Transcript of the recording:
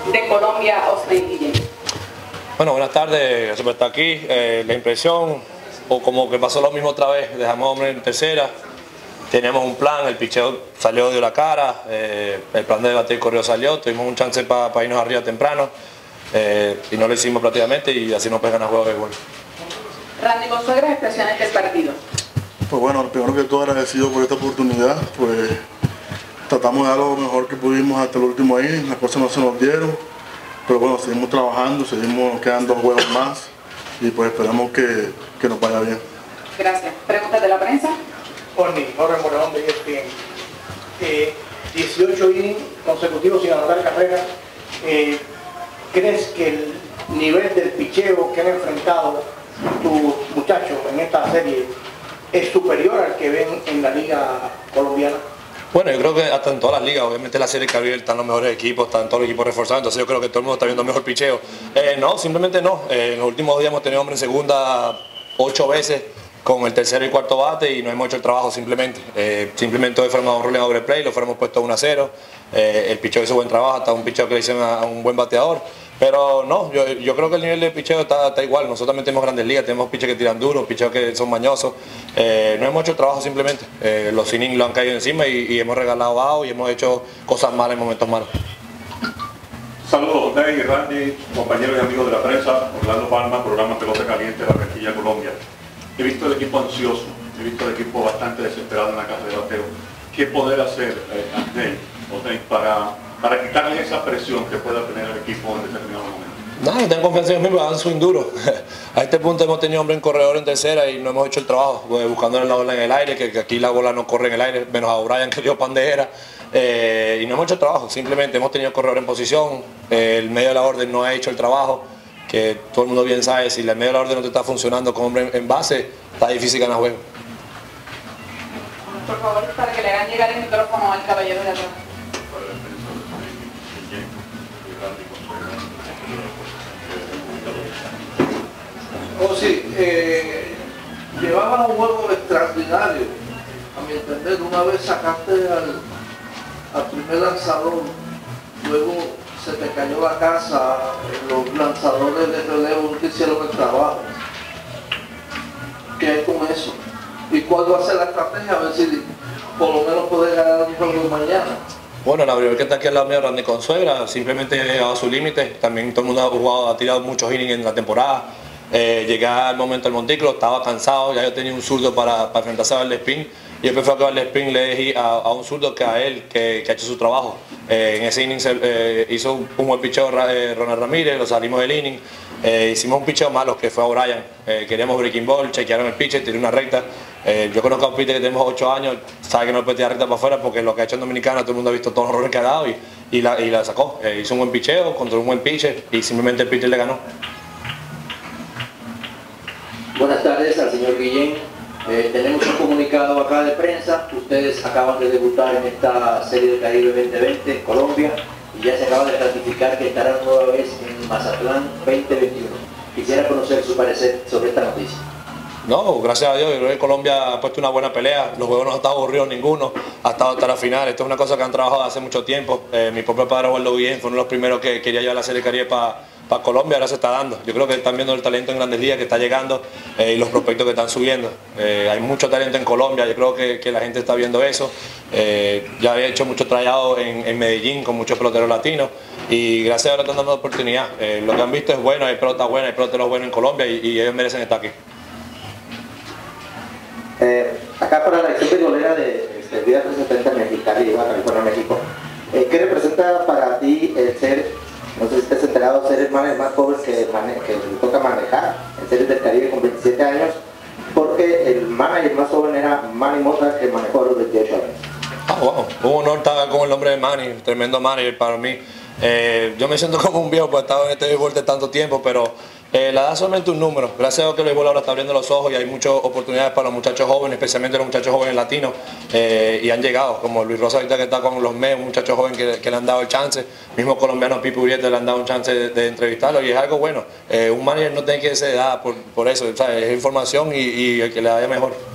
de Colombia, Osney Guillén. Bueno, buenas tardes, gracias por estar aquí. La impresión, o como que pasó lo mismo otra vez, dejamos hombre en tercera, teníamos un plan, el picheo salió de la cara, el plan de batir corrió salió, tuvimos un chance para irnos arriba temprano y no lo hicimos prácticamente y así nos pegan a juego de gol. Randy Consuegra, expresiones del partido. Pues bueno, primero que todo agradecido por esta oportunidad, pues tratamos de dar lo mejor que pudimos hasta el último inning, las cosas no se nos dieron, pero bueno, seguimos trabajando, seguimos quedando juegos más y pues esperamos que nos vaya bien. Gracias. ¿Preguntas de la prensa? Jorge Morón de ESPN. 18 innings consecutivos sin anotar carrera. ¿Crees que el nivel del picheo que han enfrentado tus muchachos en esta serie es superior al que ven en la liga colombiana? Bueno, yo creo que hasta en todas las ligas, obviamente en la Serie Caribe están los mejores equipos, están todos los equipos reforzados, entonces yo creo que todo el mundo está viendo mejor picheo. No, simplemente no. En los últimos días hemos tenido hombre en segunda 8 veces con el tercero y cuarto bate y no hemos hecho el trabajo simplemente. Simplemente hoy fuéramos a un rolling overplay, lo fuéramos puesto 1-0. El picheo hizo buen trabajo, hasta un picheo que le hicieron a un buen bateador. Pero no, yo creo que el nivel de picheo está igual. Nosotros también tenemos grandes ligas, tenemos picheos que tiran duros, picheos que son mañosos. No hemos hecho el trabajo simplemente. Los innings lo han caído encima y hemos regalado out y hemos hecho cosas malas en momentos malos. Saludos, Osney, Randy, compañeros y amigos de la prensa. Orlando Palma, programa Pelota Caliente de Barranquilla, Colombia. He visto el equipo ansioso, he visto el equipo bastante desesperado en la casa de bateo. ¿Qué poder hacer, Osney, para quitarle esa presión que pueda tener el equipo en determinado momento? No, tengo confianza en ellos mismos, dan swing duro. A este punto hemos tenido hombre en corredor en tercera y no hemos hecho el trabajo, buscando la bola en el aire, que aquí la bola no corre en el aire, menos a O'Brien que dio pandera. Y no hemos hecho el trabajo, simplemente hemos tenido corredor en posición, el medio de la orden no ha hecho el trabajo, que todo el mundo bien sabe, si el medio de la orden no te está funcionando con hombre en base, está difícil ganar juego. Por favor, para que le hagan llegar el micrófono al caballero de atrás. Oh, sí, llevaba un juego extraordinario, a mi entender. Una vez sacaste al primer lanzador, luego se te cayó la casa, los lanzadores de relevo no hicieron el trabajo. ¿Qué hay con eso? ¿Y cuál va a ser la estrategia? A ver si por lo menos puede ganar un juego mañana. Bueno, la primera que está aquí al lado mío, Randy Consuegra, simplemente ha llegado a su límite. También todo el mundo ha tirado muchos innings en la temporada. Llegué al momento del montículo, estaba cansado, ya yo tenía un zurdo para enfrentarse a Valdespín y yo prefiero que Valdespín le deje a un zurdo que a él, que ha hecho su trabajo. En ese inning hizo un buen picheo Ronald Ramírez, lo salimos del inning, hicimos un picheo malo que fue a O'Brien, queríamos breaking ball, chequearon el pitcher, tiré una recta. Yo conozco a un pitcher que tenemos 8 años, sabe que no puede tirar recta para afuera porque lo que ha hecho en Dominicana todo el mundo ha visto todos los errores que ha dado y la sacó. Hizo un buen picheo contra un buen pitcher y simplemente el pitcher le ganó. Buenas tardes al señor Guillén. Tenemos un comunicado acá de prensa. Ustedes acaban de debutar en esta Serie del Caribe 2020 en Colombia y ya se acaba de ratificar que estarán nueva vez en Mazatlán 2021. Quisiera conocer su parecer sobre esta noticia. No, gracias a Dios, yo creo que Colombia ha puesto una buena pelea, los juegos no han estado aburridos ninguno, ha estado hasta la final, esto es una cosa que han trabajado hace mucho tiempo. Mi propio padre Waldo Guillén fue uno de los primeros que quería llevar la Serie Caribe para Colombia, ahora se está dando. Yo creo que están viendo el talento en Grandes Ligas que está llegando y los prospectos que están subiendo. Hay mucho talento en Colombia, yo creo que la gente está viendo eso. Ya he hecho mucho tryout en Medellín con muchos peloteros latinos y gracias a Dios están dando oportunidad. Lo que han visto es bueno, hay pelota buena, hay peloteros buenos en Colombia y ellos merecen estar aquí. Acá para la elección de del día representante mexicano y de California, México, ¿qué representa para ti el ser, no sé si estás enterado, ser el manager más joven que le toca manejar en Series del Caribe con 27 años? Porque el manager más joven era Manny Mota, que manejó a los 28 años. Wow, un honor estar con el nombre de Manny, tremendo manager para mí. Yo me siento como un viejo por estar en este béisbol de tanto tiempo, pero la edad es solamente un número. Gracias a Dios que el béisbol ahora está abriendo los ojos y hay muchas oportunidades para los muchachos jóvenes, especialmente los muchachos jóvenes latinos, y han llegado, como Luis Rosa ahorita que está con los Mets, un muchacho joven que le han dado el chance, mismo colombiano Pipo Uriete le han dado un chance de entrevistarlo y es algo bueno. Un manager no tiene que ser de edad por eso, ¿sabes? Es información y el que le vaya mejor.